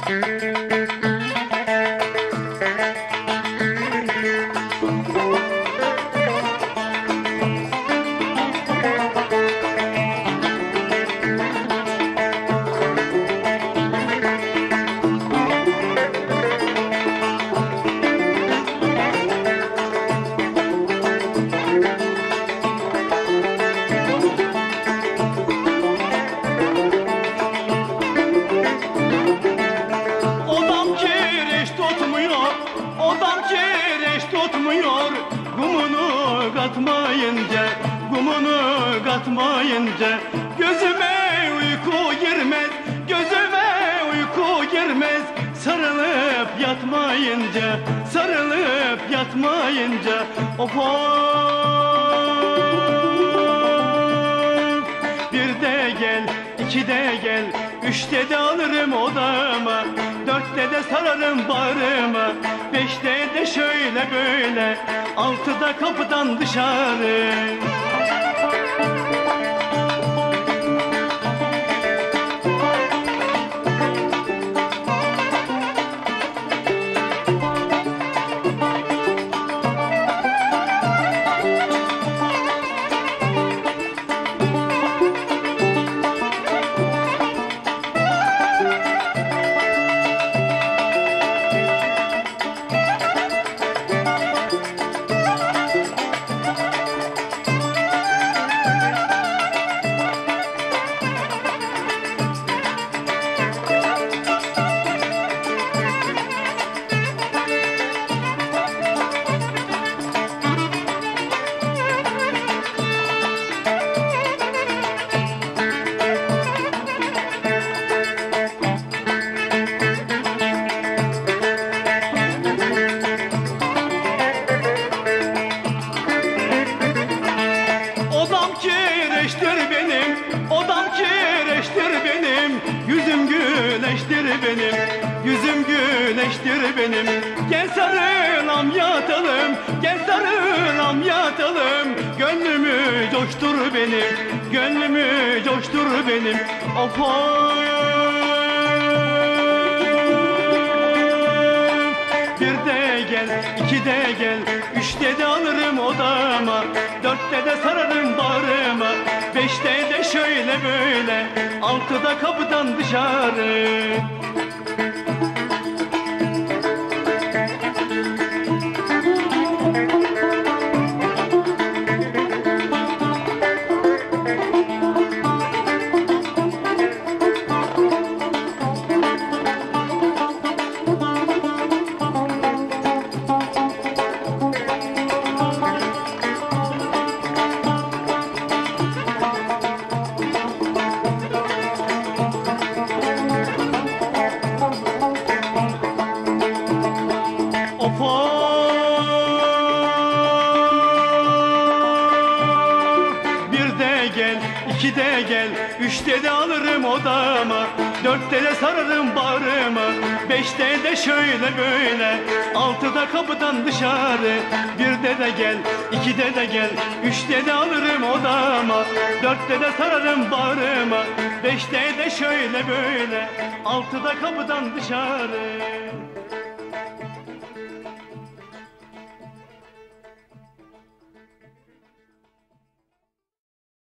Odam kireç tutmuyor, gumunu katmayınca gözüme uyku girmez, gözüme uyku girmez. Sarılıp yatmayınca of bir de gel, iki de gel, üçte de alırım odama, dörtte de sararım bağrıma, beşte de şöyle böyle, altıda kapıdan dışarı. Odam kireçtir benim, yüzüm güneştir benim, yüzüm güneştir benim. Gel sarılam yatalım, gel sarılam yatalım, gönlümü coştur benim, gönlümü coştur benim. Of bir de gel, iki de gel, üçte de alırım odama, dörtte de sararım bağrıma, beşte de şöyle böyle, altıda kapıdan dışarı. Bir de gel, iki de gel, üçte de alırım odama, dörtte de sararım bağrıma, beşte de şöyle böyle, altıda kapıdan dışarı. Bir de gel, iki de gel, üçte de alırım odama, dörtte de sararım bağrıma, beşte de şöyle böyle, altıda kapıdan dışarı.